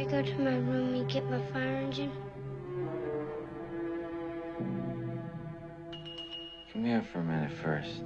go to my room and get my fire engine? Come here for a minute first.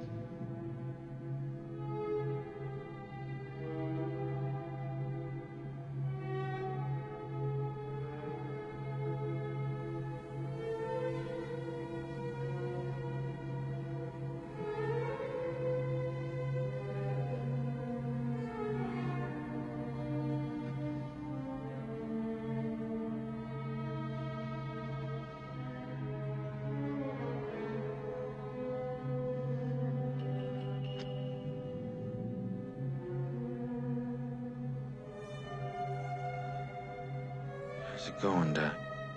How's it going, Dad?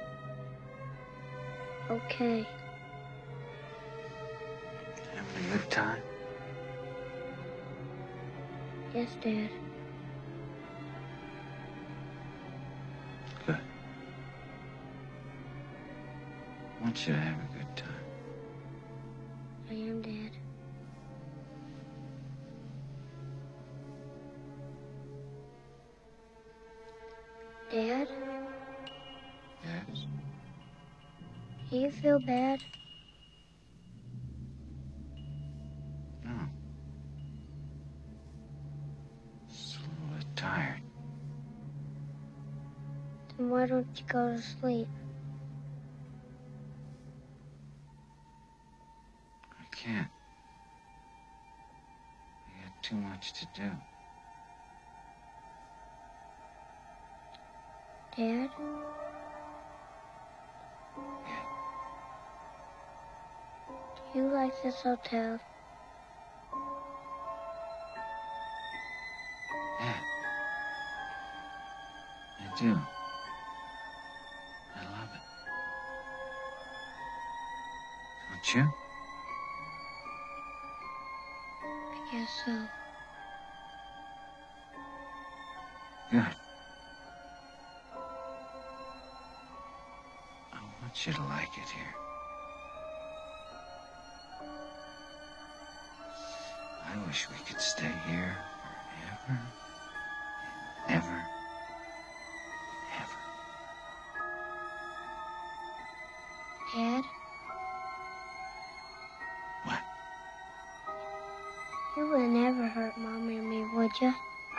Okay. Having a good time? Yes, Dad. Good. I want you to have a good time. I am, Dad. Dad? Yes? Do you feel bad? No. Just a little bit tired. Then why don't you go to sleep? I can't. I got too much to do. Dad? Yeah. Do you like this hotel? Yeah. I do. I love it. Don't you? I guess so. Good. I want you to like it here. I wish we could stay here forever, and ever, ever. Dad? What? You would never hurt Mom or me, would you?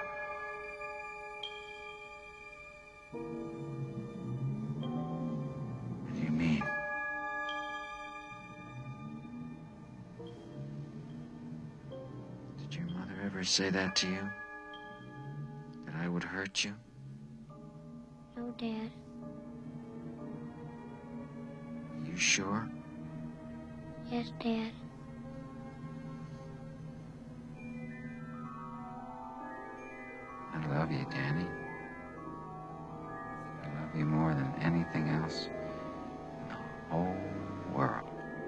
What do you mean? Did your mother ever say that to you? That I would hurt you? No, Dad. You sure? Yes, Dad. I love you, Danny. I love you more than anything else in the whole world.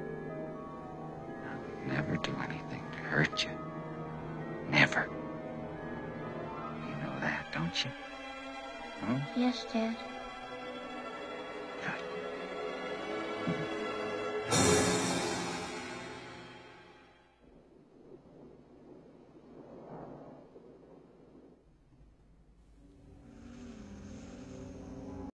I would never do anything to hurt you. Never. You know that, don't you? Huh? Yes, Dad. Good.